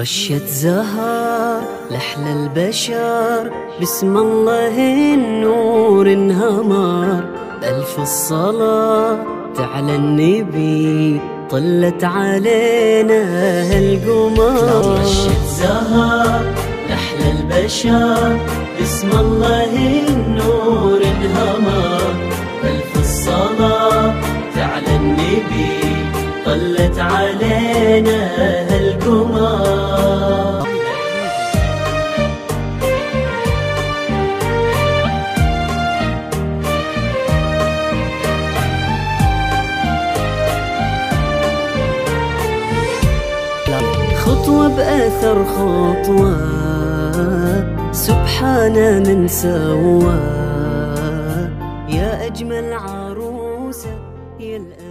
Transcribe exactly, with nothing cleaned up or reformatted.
رشة زهر لأحلى البشر، بسم الله النور انهمر، بألف الصلاة على النبي طلت علينا هالقمر. رشة زهر لأحلى البشر، بسم الله النور انهمر، بألف الصلاة على النبي طلت علينا هالقمر. خطوة بأثر خطوة، سبحان من سوى، يا أجمل عروسة يا